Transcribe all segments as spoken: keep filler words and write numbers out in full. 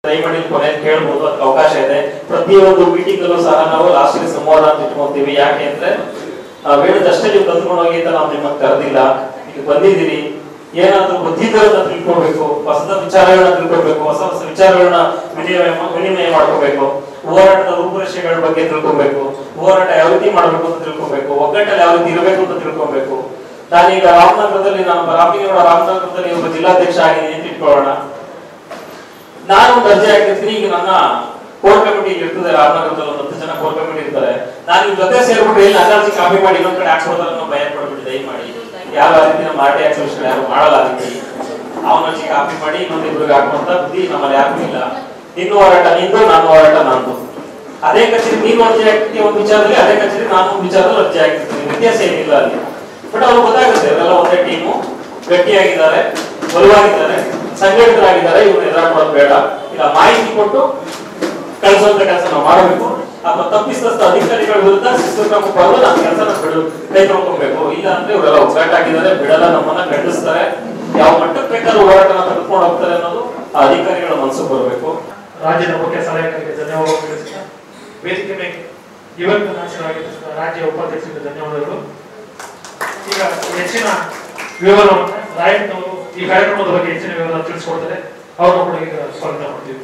ದಯಮಾಡಿ ಕೊನೆ ಕೇಳಬಹುದು, ಅದಕ್ಕೆ ಅವಕಾಶ ಇದೆ. ಪ್ರತಿಯೊಂದು ಮೀಟಿಂಗ್ ಅಲ್ಲೂ ಸಹ ನಾವು ಲಾಸ್ಟ್ ಸಂವಾದ ಅಂತ ಇಟ್ಕೊಂತೀವಿ. ಯಾಕೆ ಅಂದ್ರೆ ಹೇಳಿದಷ್ಟೇ ನೀವು ಕಲ್ತ್ಕೊಂಡು ಹೋಗಿ ಅಂತ ನಾವು ನಿಮ್ಮನ್ನು ಕರೆದಿಲ್ಲ. ಈಗ ಬಂದಿದ್ದೀರಿ, ಏನಾದ್ರೂ ಬುದ್ಧಿಗಳನ್ನ ತಿಳ್ಕೊಳ್ಬೇಕು, ಹೊಸದ ವಿಚಾರಗಳನ್ನ ತಿಳ್ಕೊಳ್ಬೇಕು, ಹೊಸ ಹೊಸ ವಿಚಾರಗಳನ್ನ ವಿನಿಮಯ ವಿನಿಮಯ ಮಾಡ್ಕೋಬೇಕು, ಹೋರಾಟದ ರೂಪುರೇಷೆಗಳ ಬಗ್ಗೆ ತಿಳ್ಕೊಬೇಕು, ಹೋರಾಟ ಯಾವ ರೀತಿ ಮಾಡ್ಬೇಕು ಅಂತ ತಿಳ್ಕೊಬೇಕು, ಒಗ್ಗಟ್ಟಲ್ಲಿ ಯಾವ ರೀತಿ ಇರಬೇಕು ಅಂತ ತಿಳ್ಕೊಬೇಕು. ನಾನೀಗ ರಾಮನಗರದಲ್ಲಿ ನಾನು ರಾಮಲಿಂಗೇಗೌಡ ರಾಮನಗರದಲ್ಲಿ ಒಬ್ಬ ಜಿಲ್ಲಾಧ್ಯಕ್ಷ ಆಗಿದ್ದೀನಿ ಅಂತ ಇಟ್ಕೊಳ್ಳೋಣ. ನಾನು ಒಂದು ಅರ್ಜಿ ಹಾಕಿರ್ತೀನಿ. ಈಗ ನನ್ನ ಕೋರ್ ಕಮಿಟಿ ಇರ್ತದೆ ರಾಮನಗರದಲ್ಲಿ ಒಂದು ಹತ್ತು ಜನ ಕೋರ್ ಕಮಿಟಿ ಇರ್ತಾರೆ. ನಾನು ನಿಮ್ ಜೊತೆ ಸೇರ್ಬಿಟ್ಟು ಇಲ್ಲಿ ನನ್ನ ಅರ್ಜಿ ಕಾಪಿ ಮಾಡಿ ಇನ್ನೊಂದ್ ಕಡೆ ಹಾಕ್ಸ್ಕೊಡ್ತಾರೆ ಅನ್ನೋ ಭಯ ಪಡ್ಬಿಟ್ಟು ದಯಮಾಡಿ ಯಾವ ರೀತಿ ನಮ್ಮ ಆರ್ ಟಿ ಆಕ್ಸಿಬಿಷನ್ ಯಾರು ಮಾಡಲ್ಲ. ರೀತಿ ಅವನ ಅರ್ಜಿ ಕಾಪಿ ಮಾಡಿ ಇನ್ನೊಂದಿಬ್ರಿಗೆ ಹಾಕುವಂತ ಬುದ್ಧಿ ನಮ್ಮಲ್ಲಿ ಯಾರಿಗೂ ಇಲ್ಲ. ನಿನ್ನ ಹೋರಾಟ ನಿಂದು, ನನ್ನ ಹೋರಾಟ ನಂದು. ಅದೇ ಕಚೇರಿ ನೀನು ಅರ್ಜಿ ಹಾಕ್ತಿದ್ಯ ಒಂದು ವಿಚಾರದಲ್ಲಿ, ಅದೇ ಕಚೇರಿ ನಾನು ಒಂದು ವಿಚಾರದಲ್ಲಿ ಅರ್ಜಿ ಹಾಕ್ತಿರ್ತೀನಿ. ವ್ಯತ್ಯಾಸ ಏನಿಲ್ಲ ಅಲ್ಲಿ. ಬಟ್ ಅವ್ರು ಗೊತ್ತಾಗುತ್ತೆ ಅವರೆಲ್ಲ ಒಂದೇ ಟೀಮು, ಗಟ್ಟಿಯಾಗಿದ್ದಾರೆ, ಬಲವಾಗಿದ್ದಾರೆ, ಸಂಘಟಿತರಾಗಿದ್ದಾರೆ. ಇವ್ರು ಎದುರಾಡೋದು ಬೇಡ. ಇಲ್ಲ ಮಾಹಿತಿ ಕೊಟ್ಟು ಕಳಿಸುವಂತ ಕೆಲಸ ನಾವು ಮಾಡಬೇಕು. ಅಥವಾ ತಪ್ಪಿಸಿದ ಅಧಿಕಾರಿಗಳ ವಿರುದ್ಧ ಶಿಸ್ತು ಕ್ರಮ ಬರೋದು ನಮ್ಮ ಕೆಲಸ ಬಿಡು ಕೈ ತೊಳ್ಕೊಬೇಕು. ಇಲ್ಲ ಅಂದ್ರೆ ಇವರೆಲ್ಲ ಒಗ್ಗಟ್ಟಾಗಿದ್ದಾರೆ, ಬಿಡಲ್ಲ, ನಮ್ಮನ್ನ ಖಂಡಿಸ್ತಾರೆ. ಯಾವ ಮಟ್ಟಕ್ಕೆ ಬೇಕಾದ್ರೂ ಹೋರಾಟನ ತೆಗೆದುಕೊಂಡು ಹೋಗ್ತಾರೆ ಅನ್ನೋದು ಆ ಅಧಿಕಾರಿಗಳ ಮನಸ್ಸು ಬರಬೇಕು. ರಾಜ್ಯದ ಮುಖ್ಯ ಸಲಹೆಗಾರರಿಗೆ ಧನ್ಯವಾದ ತಿಳಿಸುತ್ತಾ, ವೇದಿಕೆ ಮೇಲೆ ಇವತ್ತು ನಾಶನವಾಗಿದ್ದ ರಾಜ್ಯ ಉಪಾಧ್ಯಕ್ಷರಿಗೆ ಧನ್ಯವಾದಗಳು. ಈಗ ಹೆಚ್ಚಿನ ವಿವರವನ್ನು ರಾಯಣ್ಣವರು ಈ ಕಾರ್ಯಕ್ರಮದ ಬಗ್ಗೆ ಹೆಚ್ಚಿನ ವಿವರ ತಿಳಿಸಿಕೊಡ್ತಾರೆ. ಅವರನ್ನು ಕೂಡ ಈಗ ಸ್ವಾಗತ ಮಾಡ್ತೀವಿ.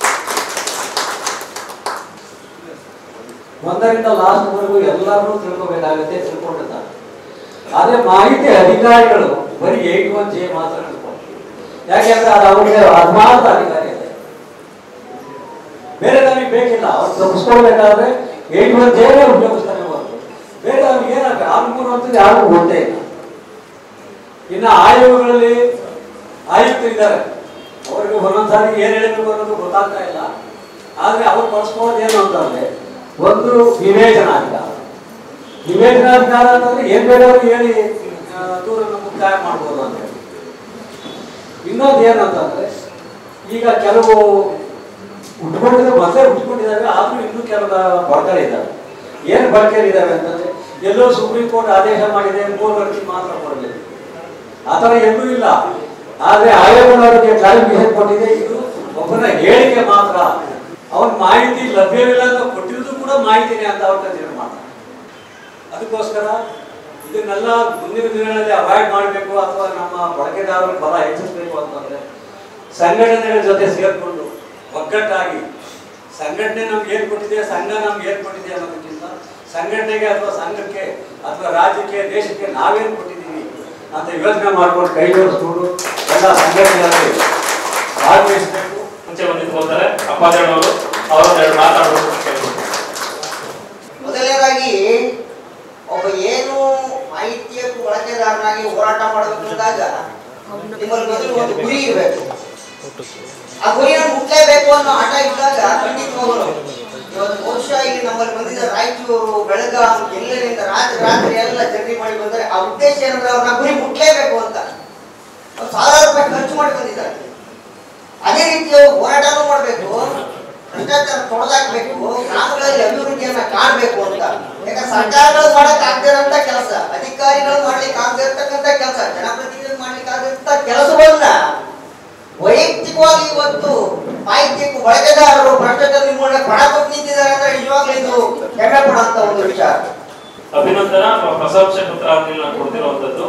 ಒಂದರಿಂದ ಲಾಸ್ಟ್ ವರೆಗೂ ಎಲ್ಲರೂ ತಿಳ್ಕೋಬೇಕಾಗುತ್ತೆ, ತಿಳ್ಕೊಂಡಿದ್ದಾರೆ. ಆದ್ರೆ ಮಾಹಿತಿ ಅಧಿಕಾರಿಗಳು ಬರೀ ಏಟ್ ಒನ್ ಜೆ ಮಾತ್ರ ತಿಳ್ಕೊಂಡು, ಯಾಕೆಂದ್ರೆ ಅದು ಅವ್ರಿಗೆ ಅನುಮಾನದ ಅಧಿಕಾರಿ ಇದೆ, ಬೇರೆ ನಮಗೆ ಬೇಕಿಲ್ಲ. ಅವ್ರು ತಪ್ಪಿಸ್ಕೊಳ್ಬೇಕಾದ್ರೆ ಏಟ್ ಒನ್ ಜೇನೇ ಉಪಯೋಗಿಸ್ತಾನೆ ಹೊರತು ಬೇರೆ ಅವ್ರಿಗೆ ಏನಾಗ ಆರ್ಮೂರು ಅಂತ ಯಾರಿಗೂ ಗೊತ್ತೇ ಇಲ್ಲ. ಇನ್ನು ಆಯೋಗಗಳಲ್ಲಿ ಆಯುಕ್ತರಿದ್ದಾರೆ, ಅವ್ರಿಗೆ ಒಂದೊಂದ್ಸಾರಿ ಏನ್ ಹೇಳಬೇಕು ಅನ್ನೋದು ಗೊತ್ತಾಗ್ತಾ ಇಲ್ಲ. ಆದ್ರೆ ಅವ್ರು ಬಳಸ್ಕೊಳ್ಳೋದು ಏನು ಅಂತಂದ್ರೆ ಒಂದು ವಿವೇಚನಾಧಿಕಾರ. ವಿವೇಚನಾಧಿಕಾರ ಅಂತಂದ್ರೆ ಏನ್ ಬೇಕಾದ್ರೂ ಹೇಳಿ ದೂರನ್ನು ಮುಕ್ತಾಯ ಮಾಡ್ಬೋದು ಅಂತ ಹೇಳಿ. ಇನ್ನೊಂದು ಏನಂತಂದ್ರೆ ಈಗ ಕೆಲವು ಉಟ್ಕೊಂಡಿದ್ರೆ ಮೊದಲೇ ಉಟ್ಕೊಂಡಿದ್ದಾವೆ, ಆದ್ರೂ ಇನ್ನೂ ಕೆಲವು ಬಳಕೆಗಳಿದ್ದಾವೆ. ಏನ್ ಬಳಕೆಗಳಿದ್ದಾವೆ ಅಂತಂದ್ರೆ ಎಲ್ಲೋ ಸುಪ್ರೀಂ ಕೋರ್ಟ್ ಆದೇಶ ಮಾಡಿದೆ, ಮೂರು ವರ್ಷ ಮಾತ್ರ ಕೊಡಬೇಕು, ಆತರ ಎಲ್ಲೂ ಇಲ್ಲ. ಆದ್ರೆ ಆಯೋಗದವರಿಗೆ ಕ್ಲಾರಿಫಿಕೇಶನ್ ಕೊಟ್ಟಿದೆ, ಇದು ಒಬ್ಬರ ಹೇಳಿಕೆ ಮಾತ್ರ, ಅವನ ಮಾಹಿತಿ ಲಭ್ಯವಿಲ್ಲ ಅಂತ ಕೊಟ್ಟಿರೋದು ಕೂಡ ಮಾಹಿತಿನೇ ಅಂತ ಅವ್ರ ನಿರ್ಣಯ ಮಾಡ್ತಾರೆ. ಅದಕ್ಕೋಸ್ಕರ ಇದನ್ನೆಲ್ಲ ಮುಂದಿನ ದಿನಗಳಲ್ಲಿ ಅವಾಯ್ಡ್ ಮಾಡಬೇಕು ಅಥವಾ ನಮ್ಮ ಬಳಕೆದಾರರ ಬಲ ಹೆಚ್ಚಿಸಬೇಕು ಅಂತಂದ್ರೆ ಸಂಘಟನೆಗಳ ಜೊತೆ ಸೇರ್ಕೊಂಡು ಒಗ್ಗಟ್ಟಾಗಿ, ಸಂಘಟನೆ ನಮ್ಗೆ ಏನ್ ಕೊಟ್ಟಿದೆ, ಸಂಘ ನಮ್ಗೆ ಏನ್ ಕೊಟ್ಟಿದೆ ಅನ್ನೋದಕ್ಕಿಂತ ಸಂಘಟನೆಗೆ ಅಥವಾ ಸಂಘಕ್ಕೆ ಅಥವಾ ರಾಜ್ಯಕ್ಕೆ, ದೇಶಕ್ಕೆ ನಾವೇನ್ ಕೊಟ್ಟಿದ್ದೀವಿ ಅಂತ ಯೋಚನೆ ಮಾಡ್ಕೊಂಡು ಕೈ ಜೋಡಿಸ್ಕೊಂಡು ಎಲ್ಲ ಸಂಘಟನೆಗಳಲ್ಲಿ ಭಾಗವಹಿಸಬೇಕು. ಮುಂಚೆ ಬಂದಿದ್ದಾರೆ ಅಪ್ಪಾಜಣ್ಣವರು, ಅವರೊಂದೆರಡು ಮಾತಾಡೋದು. ಮೊದಲನೇದಾಗಿ ಒಬ್ಬ ಏನು ಮಾಹಿತಿಯ ಬಳಕೆದಾರನಾಗಿ ಹೋರಾಟ ಮಾಡಬೇಕು ಅಂದಾಗ ನಿಮ್ಮಲ್ಲಿ ಮೊದಲು ಒಂದು ಗುರಿ ಇರಬೇಕು. ಆ ಗುರಿಯನ್ನು ಮುಟ್ಲೇಬೇಕು ಅನ್ನೋ ಆಟ ಇದ್ದಾಗ ಖಂಡಿತವಾಗಲು ಇವತ್ತು ಬಹುಶಃ ಇಲ್ಲಿ ನಮ್ಮಲ್ಲಿ ಬಂದಿದ್ದ ರಾಯಚೂರು, ಬೆಳಗಾಂ, ಎಲ್ಲರಿಂದ ರಾತ್ರಿ ರಾತ್ರಿ ಎಲ್ಲ ಜರ್ನಿ ಮಾಡಿ ಬಂದರೆ ಆ ಉದ್ದೇಶ ಏನಂದ್ರೆ ಅವ್ರನ್ನ ಗುರಿ ಮುಟ್ಲೇಬೇಕು ಅಂತ ಸಾವಿರಾರು ರೂಪಾಯಿ ಖರ್ಚು ಮಾಡಿ ಬಂದಿದ್ದಾರೆ. ಅದೇ ರೀತಿ ಹೋರಾಟನೂ ಮಾಡಬೇಕು, ಭ್ರಷ್ಟಾಚಾರ ತೊಡೆದಾಕ್ಬೇಕು, ಗ್ರಾಮಗಳಲ್ಲಿ ಅಭಿವೃದ್ಧಿಯನ್ನ ಕಾಣಬೇಕು ಅಂತ. ಯಾಕಂದ್ರೆ ಸರ್ಕಾರಗಳು ಮಾಡಕ್ ಆಗದಿರಂತ ಕೆಲಸ, ಅಧಿಕಾರಿಗಳು ಮಾಡ್ಲಿಕ್ಕೆ ಆಗದೆ ಇರ್ತಕ್ಕಂಥ ಕೆಲಸ, ಜನಪ್ರತಿನಿಧಿಗಳು ಮಾಡ್ಲಿಕ್ಕೆ ಆಗದಿರಂತ ಕೆಲಸವನ್ನ ವೈಯಕ್ತಿಕವಾಗಿ ಇವತ್ತು ಮಾಹಿತಿ ಬಳಕೆದಾರರು ಭ್ರಷ್ಟಾಚಾರ ನಿರ್ಮೂಲನೆ ಪಣ ಕೊಟ್ಟು ನಿಂತಿದ್ದಾರೆ ಅಂದ್ರೆ ನಿಜವಾಗ್ಲೂ ಇದು ಹೆಮ್ಮೆ ಪಡುವಂತ ಒಂದು ವಿಚಾರ. ಅಭಿನಂದನಾ ಪ್ರಶಂಸೆ ಪತ್ರ ಆಗಲಿಲ್ಲ ಕೊಡ್ತಿರುವಂತದ್ದು.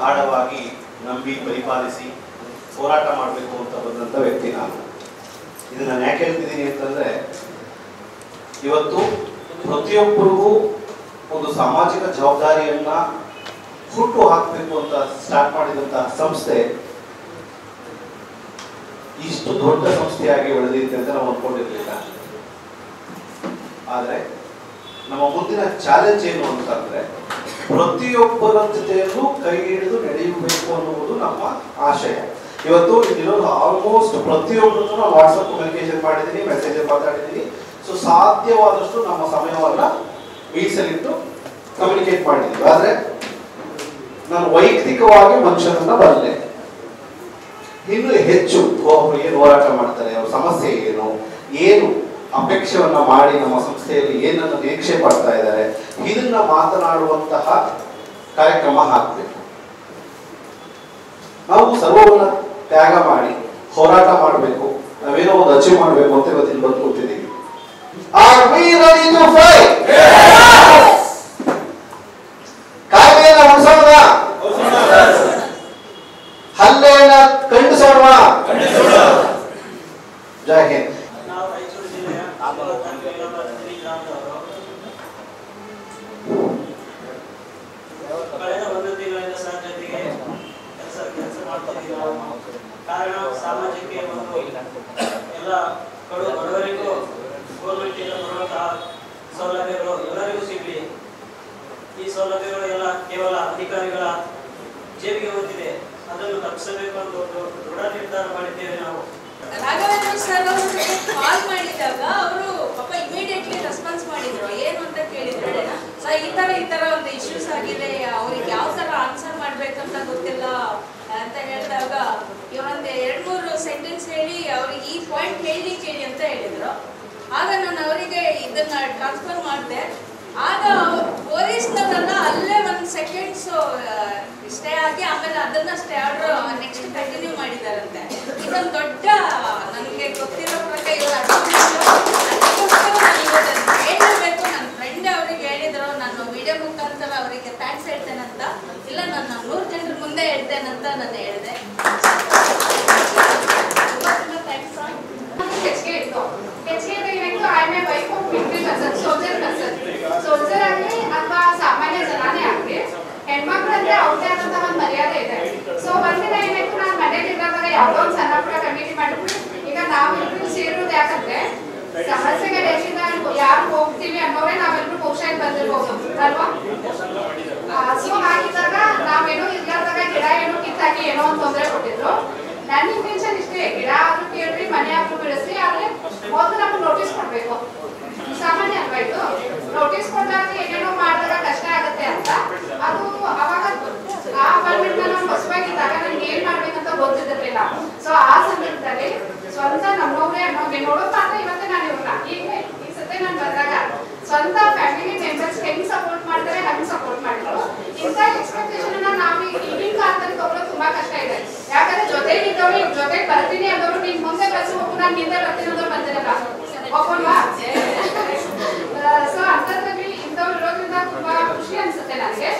ನಂಬಿ ಪರಿಪಾಲಿಸಿ ಹೋರಾಟ ಮಾಡಬೇಕು ಅಂತ ಬಂದಂಥ ವ್ಯಕ್ತಿ ನಾನು. ಇದು ನಾನು ಯಾಕೆ ಹೇಳ್ತಿದ್ದೀನಿ ಅಂತಂದ್ರೆ, ಇವತ್ತು ಪ್ರತಿಯೊಬ್ಬರಿಗೂ ಒಂದು ಸಾಮಾಜಿಕ ಜವಾಬ್ದಾರಿಯನ್ನ ಹುಟ್ಟು ಹಾಕಬೇಕು ಅಂತ ಸ್ಟಾರ್ಟ್ ಮಾಡಿದಂತಹ ಸಂಸ್ಥೆ ಇಷ್ಟು ದೊಡ್ಡ ಸಂಸ್ಥೆಯಾಗಿ ಬೆಳೆದಿದೆ ಅಂತ ನಾವು ಅಂದ್ಕೊಂಡಿರ್ಲಿಲ್ಲ. ಆದ್ರೆ ನಮ್ಮ ಮುಂದಿನ ಚಾಲೆಂಜ್ ಏನು ಅಂತಂದ್ರೆ, ಪ್ರತಿಯೊಬ್ಬರ ಜೊತೆಯಲ್ಲೂ ಕೈ ಹಿಡಿದು ನಡೆಯಬೇಕು ಅನ್ನುವುದು ನಮ್ಮ ಆಶಯ. ಇವತ್ತು ಇಲ್ಲಿರೋದು ಆಲ್ಮೋಸ್ಟ್ ಪ್ರತಿಯೊಬ್ಬರನ್ನು ನಾವು ವಾಟ್ಸಪ್ ಕಮ್ಯುನಿಕೇಶನ್ ಮಾಡಿದ್ದೀನಿ, ಮೆಸೇಜ್ ಮಾತಾಡಿದ್ದೀನಿ. ಸೊ ಸಾಧ್ಯವಾದಷ್ಟು ನಮ್ಮ ಸಮಯವನ್ನ ಮೀಸಲಿಟ್ಟು ಕಮ್ಯುನಿಕೇಟ್ ಮಾಡಿದ್ದೀವಿ. ಆದ್ರೆ ನಾನು ವೈಯಕ್ತಿಕವಾಗಿ ಮನುಷ್ಯನನ್ನ ಬರಲೆ ಇನ್ನು ಹೆಚ್ಚು ಅವರು ಏನು ಹೋರಾಟ ಮಾಡ್ತಾರೆ, ಅವ್ರ ಸಮಸ್ಯೆ ಏನು, ಏನು ಅಪೇಕ್ಷೆಯನ್ನ ಮಾಡಿ ನಮ್ಮ ಸಂಸ್ಥೆಯಲ್ಲಿ ಏನನ್ನು ನಿರೀಕ್ಷೆ ಪಡ್ತಾ ಇದ್ದಾರೆ, ಇದನ್ನ ಮಾತನಾಡುವಂತಹ ಕಾರ್ಯಕ್ರಮ ಹಾಕಬೇಕು. ನಾವು ಸರ್ವವನ್ನ ತ್ಯಾಗ ಮಾಡಿ ಹೋರಾಟ ಮಾಡಬೇಕು, ನಾವೇನೋ ಒಂದು ಅಚೀವ್ ಮಾಡಬೇಕು ಅಂತ ಇವತ್ತಿನ ಬಂದು ಕೂತಿದ್ದೀವಿ. Are we ready to fight? ಕಾಯ್ದೆಯನ್ನ ಉಳಿಸೋಣ, ಹಲ್ಲೆಯನ್ನ ಖಂಡಿಸೋಣ. ಜೈ ಹಿಂದ್. ನಾವು ರಾಯಚೂರು ಜಿಲ್ಲೆಯ ಕಳೆದ ಒಂದು ತಿಂಗಳಿಂದ ಸಹ ಜೊತೆಗೆ ಕೆಲಸ ಕೆಲಸ ಮಾಡ್ತಿದ್ದೀವಿ ನಾವು. ಕಾರಣ ಸಮಾಜಕ್ಕೆ ಒಂದು ಎಲ್ಲ ಕಡು ಬಡವರಿಗೂ ಗೌರ್ಮೆಂಟ್ ಇಂದ ಬರುವಂತಹ ಸೌಲಭ್ಯಗಳು ಎಲ್ಲರಿಗೂ ಸಿಗಲಿ. ಈ ಸೌಲಭ್ಯಗಳು ಎಲ್ಲ ಕೇವಲ ಅಧಿಕಾರಿಗಳ ಜೇಬಿಗೆ ಹೋಗ್ತಿದೆ, ಅದನ್ನು ತಪ್ಪಿಸಬೇಕು ಅಂತ ಒಂದು ದೃಢ ನಿರ್ಧಾರ ಮಾಡಿದ್ದೇವೆ ನಾವು. ರಾಘವೇಂದ್ರ ಸರ್ ಅವರು ಕಾಲ್ ಮಾಡಿದಾಗ ಅವರು ಪಾಪ ಇಮಿಡಿಯೇಟ್ಲಿ ರೆಸ್ಪಾನ್ಸ್ ಮಾಡಿದ್ರು. ಏನು ಅಂತ ಕೇಳಿದ್ರೆ, ಸರ್ ಈ ತರ ಈ ತರ ಒಂದು ಇಶ್ಯೂಸ್ ಆಗಿದೆ, ಅವ್ರಿಗೆ ಯಾವ ತರ ಆನ್ಸರ್ ಮಾಡ್ಬೇಕಂತ ಗೊತ್ತಿಲ್ಲ ಅಂತ ಹೇಳಿದಾಗ ಇವರೊಂದು ಎರಡ್ ಮೂರು ಸೆಂಟೆನ್ಸ್ ಹೇಳಿ ಅವ್ರಿಗೆ ಈ ಪಾಯಿಂಟ್ ಹೇಳಿ ಕೇಳಿ ಅಂತ ಹೇಳಿದ್ರು. ಆಗ ನಾನು ಅವರಿಗೆ ಇದನ್ನ ಟ್ರಾನ್ಸ್ಫರ್ ಮಾಡಿದೆ. ಆಗ ಪೊಲೀಸ್ನವರೆಲ್ಲ ಅಲ್ಲೇ ಒಂದು ಸೆಕೆಂಡ್ಸ್ ಸ್ಟೇ ಆಗಿ ಆಮೇಲೆ ಅದನ್ನ ಸ್ಟೇ ಆರ್ಡರ್ ನೆಕ್ಸ್ಟ್ ಕಂಟಿನ್ಯೂ ಮಾಡಿದಾರಂತೆ. ಇದೊಂದು ದೊಡ್ಡ ನನಗೆ ಗೊತ್ತಿರೋ ಪ್ರಕಾರ ಇವರು ಹೇಳಬೇಕು. ನನ್ನ ಫ್ರೆಂಡ್ ಅವ್ರಿಗೆ ಹೇಳಿದ್ರು, ನಾನು ವಿಡಿಯೋ ಮುಖಾಂತರ ಅವರಿಗೆ ಥ್ಯಾಂಕ್ಸ್ ಹೇಳ್ತೇನಂತ. ಇಲ್ಲ, ನಾನು ನೂರು ಜನರ ಮುಂದೆ ಹೇಳ್ತೇನಂತ ನಾನು ಹೇಳಿದೆ. ಹೆಚ್ಚಿಗೆ ಇತ್ತು ಹೆಚ್ಚಿಗೆ ಏನಾಯ್ತು, I may wife of military person, soldier person. Soldier ಆಗಲಿ ಅಥವಾ ಸಾಮಾನ್ಯ ಜನಾನೇ ಆಗಲಿ, ಹೆಣ್ಮಕ್ಳು ಅಂದ್ರೆ ಅವ್ರದೇ ಆದಂತಹ ಒಂದು ಮರ್ಯಾದೆ ಇದೆ. ಸೊ ಒಂದಿನ ಏನಾಯ್ತು, ನಾನು ಮನೇಲಿ ಇದ್ದಾಗ ಯಾವುದೋ ಒಂದು ಸಣ್ಣ ಪುಟ್ಟ ಕಮಿಟಿ ಮಾಡಿಬಿಟ್ಟು, ಈಗ ನಾವೆಲ್ಲರೂ ಸೇರೋದು ಯಾಕಂದ್ರೆ ಸಮಸ್ಯೆಗೆ ಎಲ್ಲಿಂದ ಯಾರು ಹೋಗ್ತೀವಿ ಅನ್ನೋರೇ ನಾವೆಲ್ಲರೂ ಬಹುಶಃ ಬಂದಿರ್ಬೋದು ಅಲ್ವಾ. ಸೊ ಹಾಗಿದ್ದಾಗ ನಾವೇನೋ ಇರ್ಲಾರ್ದಾಗ ಗಿಡ ಏನೋ ಕಿತ್ತಾಕಿ ಏನೋ ಒಂದು ತೊಂದರೆ ಕೊಟ್ಟಿದ್ರು. ನನ್ನ ಇಂಟೆನ್ಷನ್ ಇಷ್ಟೇ, ಗಿಡ ಆದ್ರೂ ಕೇಳ್ರಿ, ಮನೆ ಆದ್ರೂ ಬೆಳೆಸ್ರಿ, ಆದ್ರೆ ಮೊದಲು ನಮ್ಗೆ ನೋಟಿಸ್ ಕೊಡ್ಬೇಕು. ಸಾಮಾನ್ಯ ಅಲ್ವಾ ಇದು? ನೋಟಿಸ್ ಕೊಟ್ಟಾಗ ಏನೇನೋ ಮಾಡಿದಾಗ ಕಷ್ಟ ಆಗುತ್ತೆ ಅಂತ. ಅದು ಅವಾಗ ಆ ಅಪಾರ್ಟ್ಮೆಂಟ್ ನಾವು ಹೊಸವಾಗಿದ್ದಾಗ ನನ್ಗೆ ಏನ್ ಮಾಡ್ಬೇಕಂತ ಗೊತ್ತಿದ್ದಿರ್ಲಿಲ್ಲ. ಸೊ ಆ ಸಂದರ್ಭದಲ್ಲಿ ಸ್ವಂತ ನಮ್ಮವ್ರೆ ಅನ್ನೋಗೆ ನೋಡೋದು ಮಾತ್ರ ಇವತ್ತೇ ನಾನು ಇವ್ರಲ್ಲ ಈಗ ಈ ಸತಿ ನಾನು ಬಂದಾಗ ಸ್ವಂತ ಫ್ಯಾಮಿಲಿ ಮೆಂಬರ್ಸ್ ಹೆಂಗ್ ಸಪೋರ್ಟ್ ಮಾಡ್ತಾರೆ ಹಂಗ್ ಸಪೋರ್ಟ್ ಮಾಡಿದ್ರು. ಇಂಥ ಎಕ್ಸ್ಪೆಕ್ಟೇಷನ್ ಅನ್ನ ನಾವು ಈಗಿನ ಕಾಲದಲ್ಲಿ ತಗೊಳ್ಳೋದು ತುಂಬಾ ಕಷ್ಟ ಇದೆ. ಯಾಕಂದ್ರೆ ಜೊತೆಗೆ ಇದ್ದವ್ರು ಈಗ ಜೊತೆಗೆ ಬರ್ತೀನಿ ಅನ್ನೋರು ನಿನ್ ಮುಂದೆ ಬಸ್ ಹೋಗು, ನಾನು ಹಿಂದೆ ಬರ್ತೀನಿ ಅನ್ನೋರು ಬಂದಿರಲ್ಲ, ಒಪ್ಪಲ್ವಾ? ಸೊ ಅಂತದ್ರಲ್ಲಿ ಇಂಥವ್ರು ಇರೋದ್ರಿಂದ ತುಂಬಾ ಖುಷಿ ಅನ್ಸುತ್ತೆ ನನಗೆ.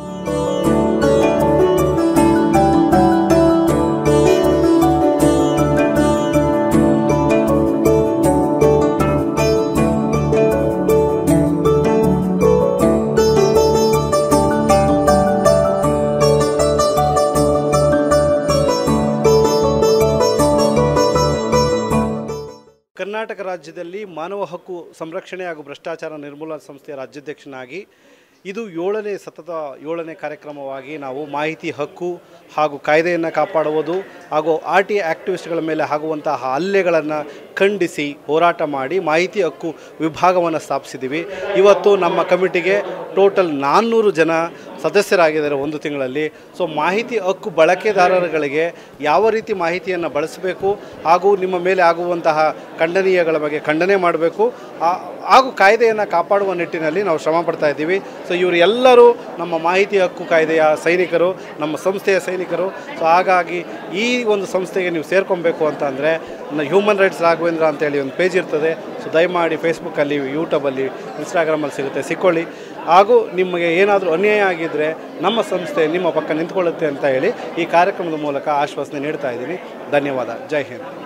ಕರ್ನಾಟಕ ರಾಜ್ಯದಲ್ಲಿ ಮಾನವ ಹಕ್ಕು ಸಂರಕ್ಷಣೆ ಹಾಗೂ ಭ್ರಷ್ಟಾಚಾರ ನಿರ್ಮೂಲನಾ ಸಂಸ್ಥೆಯ ರಾಜ್ಯಾಧ್ಯಕ್ಷನಾಗಿ ಇದು ಏಳನೇ ಸತತ ಏಳನೇ ಕಾರ್ಯಕ್ರಮವಾಗಿ ನಾವು ಮಾಹಿತಿ ಹಕ್ಕು ಹಾಗೂ ಕಾಯ್ದೆಯನ್ನು ಕಾಪಾಡುವುದು ಹಾಗೂ ಆರ್ ಟಿ ಆ್ಯಕ್ಟಿವಿಸ್ಟ್ಗಳ ಮೇಲೆ ಆಗುವಂತಹ ಹಲ್ಲೆಗಳನ್ನು ಖಂಡಿಸಿ ಹೋರಾಟ ಮಾಡಿ ಮಾಹಿತಿ ಹಕ್ಕು ವಿಭಾಗವನ್ನು ಸ್ಥಾಪಿಸಿದ್ದೀವಿ. ಇವತ್ತು ನಮ್ಮ ಕಮಿಟಿಗೆ ಟೋಟಲ್ ನಾನ್ನೂರು ಜನ ಸದಸ್ಯರಾಗಿದ್ದಾರೆ ಒಂದು ತಿಂಗಳಲ್ಲಿ. ಸೊ ಮಾಹಿತಿ ಹಕ್ಕು ಬಳಕೆದಾರರುಗಳಿಗೆ ಯಾವ ರೀತಿ ಮಾಹಿತಿಯನ್ನು ಬಳಸಬೇಕು ಹಾಗೂ ನಿಮ್ಮ ಮೇಲೆ ಆಗುವಂತಹ ಖಂಡನೀಯಗಳ ಬಗ್ಗೆ ಖಂಡನೆ ಮಾಡಬೇಕು ಹಾಗೂ ಕಾಯ್ದೆಯನ್ನು ಕಾಪಾಡುವ ನಿಟ್ಟಿನಲ್ಲಿ ನಾವು ಶ್ರಮ ಪಡ್ತಾ ಇದ್ದೀವಿ. ಸೊ ಇವರು ಎಲ್ಲರೂ ನಮ್ಮ ಮಾಹಿತಿ ಹಕ್ಕು ಕಾಯ್ದೆಯ ಸೈನಿಕರು, ನಮ್ಮ ಸಂಸ್ಥೆಯ ಸೈನಿಕರು. ಸೊ ಹಾಗಾಗಿ ಈ ಒಂದು ಸಂಸ್ಥೆಗೆ ನೀವು ಸೇರ್ಕೊಬೇಕು ಅಂತ ಅಂದರೆ ಹ್ಯೂಮನ್ ರೈಟ್ಸ್ ರಾಘವೇಂದ್ರ ಅಂತೇಳಿ ಒಂದು ಪೇಜ್ ಇರ್ತದೆ. ಸೊ ದಯಮಾಡಿ ಫೇಸ್ಬುಕ್ಕಲ್ಲಿ, ಯೂಟ್ಯೂಬಲ್ಲಿ, ಇನ್ಸ್ಟಾಗ್ರಾಮಲ್ಲಿ ಸಿಗುತ್ತೆ, ಸಿಕ್ಕೊಳ್ಳಿ. ಹಾಗೂ ನಿಮಗೆ ಏನಾದರೂ ಅನ್ಯಾಯ ಆಗಿದ್ದರೆ ನಮ್ಮ ಸಂಸ್ಥೆ ನಿಮ್ಮ ಪಕ್ಕ ನಿಂತ್ಕೊಳ್ಳುತ್ತೆ ಅಂತ ಹೇಳಿ ಈ ಕಾರ್ಯಕ್ರಮದ ಮೂಲಕ ಆಶ್ವಾಸನೆ ನೀಡ್ತಾ ಇದ್ದೀನಿ. ಧನ್ಯವಾದ. ಜೈ ಹಿಂದ್.